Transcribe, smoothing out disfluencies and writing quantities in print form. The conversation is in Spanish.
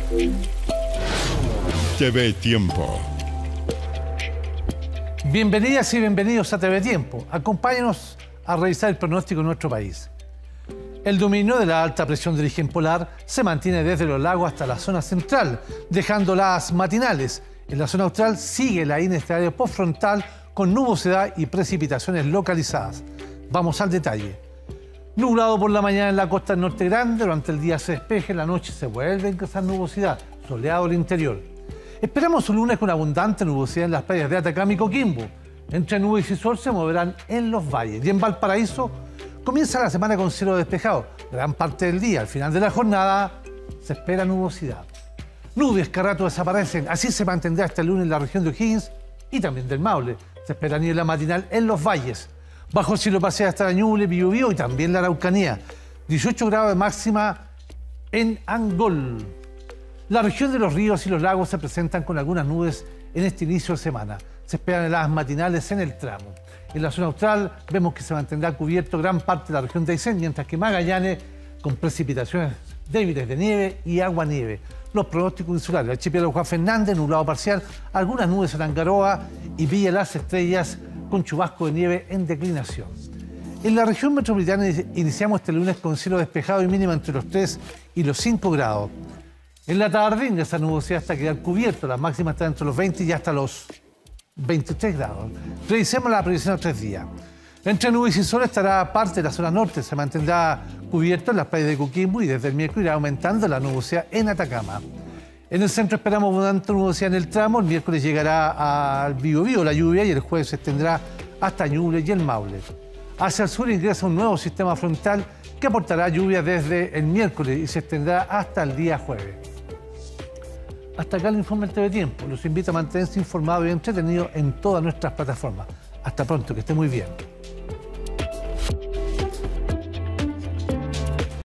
TV Tiempo. Bienvenidas y bienvenidos a TV Tiempo. Acompáñenos a revisar el pronóstico en nuestro país. El dominio de la alta presión de origen polar se mantiene desde los lagos hasta la zona central, dejando las matinales. En la zona austral sigue la inestabilidad postfrontal con nubosidad y precipitaciones localizadas. Vamos al detalle. Nublado por la mañana en la costa del norte grande, durante el día se despeja, en la noche se vuelve a ingresar nubosidad, soleado el interior. Esperamos un lunes con abundante nubosidad en las playas de Atacama y Coquimbo. Entre nubes y sol se moverán en los valles. Y en Valparaíso comienza la semana con cielo despejado. Gran parte del día, al final de la jornada, se espera nubosidad. Nubes que a rato desaparecen. Así se mantendrá este lunes en la región de O'Higgins y también del Maule. Se espera niebla matinal en los valles. Bajo el cielo pasea hasta la Ñuble, Biobío y también la Araucanía. 18 grados de máxima en Angol. La región de los ríos y los lagos se presentan con algunas nubes en este inicio de semana. Se esperan heladas matinales en el tramo. En la zona austral vemos que se mantendrá cubierto gran parte de la región de Aysén, mientras que Magallanes con precipitaciones débiles de nieve y agua-nieve. Los pronósticos insulares: el archipiélago Juan Fernández, nublado parcial, algunas nubes en Angaroa y Villa Las Estrellas con chubasco de nieve en declinación. En la región metropolitana iniciamos este lunes con cielo despejado y mínima entre los 3 y los 5 grados. En la tarde ingresa nubosidad hasta quedar cubierto, las máximas están entre los 20 y hasta los 23 grados. Revisemos la previsión de 3 días. Entre nubes y sol estará parte de la zona norte, se mantendrá cubierto en las playas de Coquimbo y desde el miércoles irá aumentando la nubosidad en Atacama. En el centro esperamos abundante nubosidad en el tramo, el miércoles llegará al Biobío la lluvia y el jueves se extenderá hasta Ñuble y el Maule. Hacia el sur ingresa un nuevo sistema frontal que aportará lluvia desde el miércoles y se extenderá hasta el día jueves. Hasta acá el informe del TV Tiempo. Los invito a mantenerse informados y entretenidos en todas nuestras plataformas. Hasta pronto, que esté muy bien.